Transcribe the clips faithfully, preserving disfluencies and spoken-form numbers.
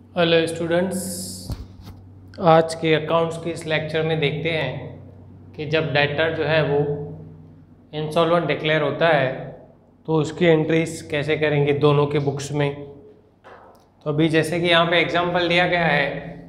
Hello students, आज के accounts के इस लेक्चर में देखते हैं कि जब डेटर जो है वो इंसॉल्वेंट डिक्लेयर होता है तो उसकी एंट्रीज कैसे करेंगे दोनों के बुक्स में। तो अभी जैसे कि यहाँ पे एग्जांपल दिया गया है,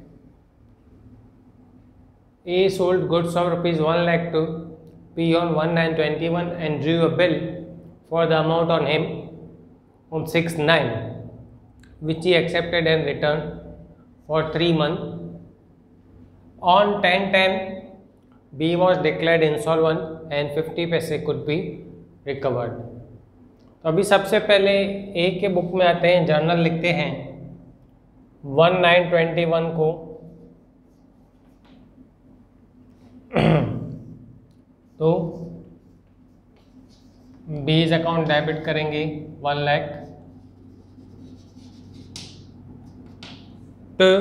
a sold goods of rupees one lakh to P on one nine twenty one and drew a bill for the amount on him on six nine which he accepted and returned for three months. On ten ten, B was declared insolvent and fifty पैसे could be recovered. तो अभी सबसे पहले ए के book में आते हैं, journal लिखते हैं वन नाइन ट्वेंटी वन को तो बीज अकाउंट डेबिट करेंगे one lakh to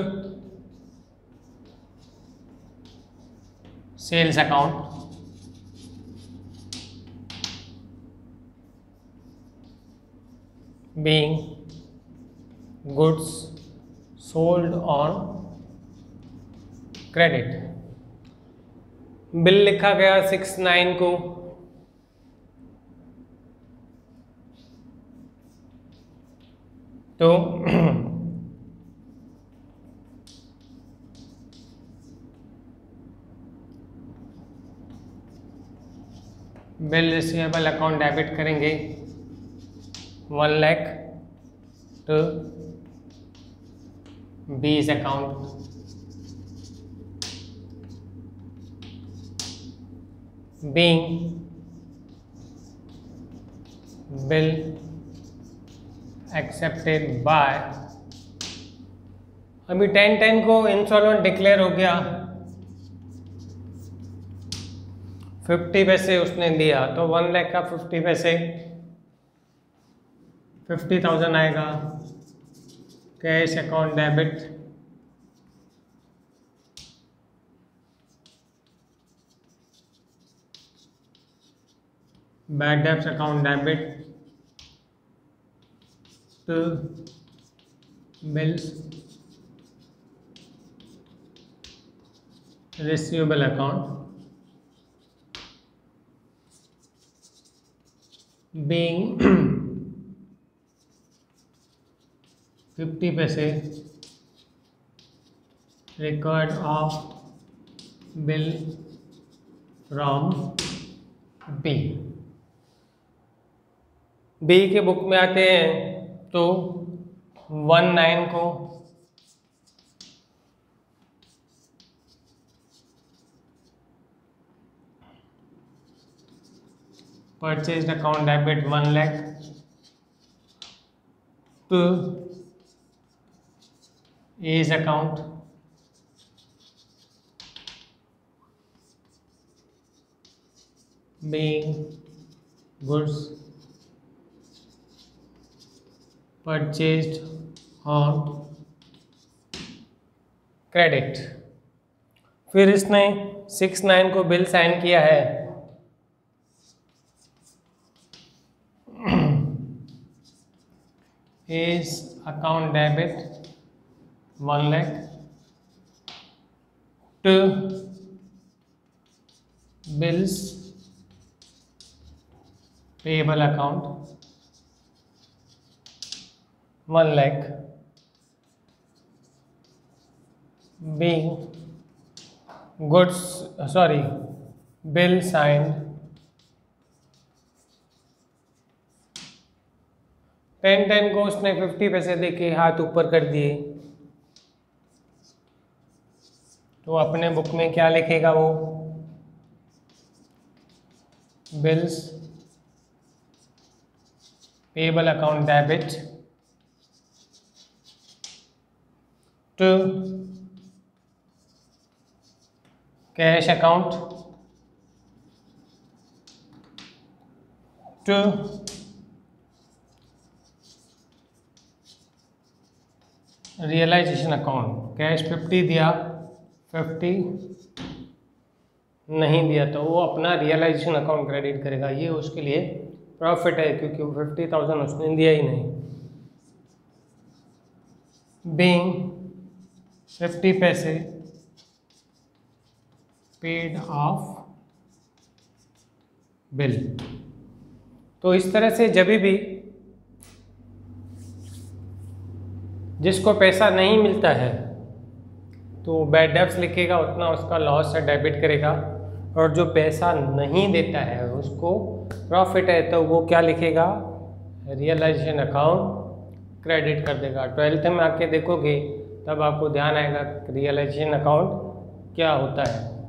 sales account being goods sold on credit. Bill लिखा गया सिक्स नाइन को तो बिल रिसीवेबल अकाउंट डेबिट करेंगे one lakh to B's account being bill accepted by. अभी ten ten को इंसॉल्वेंट डिक्लेयर हो गया, फिफ्टी पैसे उसने दिया तो वन लाख का फिफ्टी पैसे फिफ्टी थाउजेंड आएगा। Cash account debit bad debts account debit to bills receivable account being fifty paise record of bill from B। B के बुक में आते हैं तो वन नाइन को purchased account debit one lakh to A's account being goods purchased on credit। फिर इसने six nine को bill sign किया है is account debit one lakh to bills payable account one lakh being goods sorry bill signed ten ten को उसने fifty पैसे देके हाथ ऊपर कर दिए तो अपने बुक में क्या लिखेगा वो, bills payable account debit to cash account to realisation account. Cash fifty दिया, फिफ्टी नहीं दिया तो वो अपना रियलाइजेशन अकाउंट क्रेडिट करेगा। ये उसके लिए प्रॉफिट है क्योंकि वो फिफ्टी थाउजेंड उसने दिया ही नहीं। Being fifty paise paid off bill. तो इस तरह से जब भी जिसको पैसा नहीं मिलता है तो बैड डेब्ट्स लिखेगा, उतना उसका लॉस है, डेबिट करेगा। और जो पैसा नहीं देता है उसको प्रॉफिट है, तो वो क्या लिखेगा, रियलाइजेशन अकाउंट क्रेडिट कर देगा। ट्वेल्थ में आके देखोगे तब आपको ध्यान आएगा रियलाइजेशन अकाउंट क्या होता है।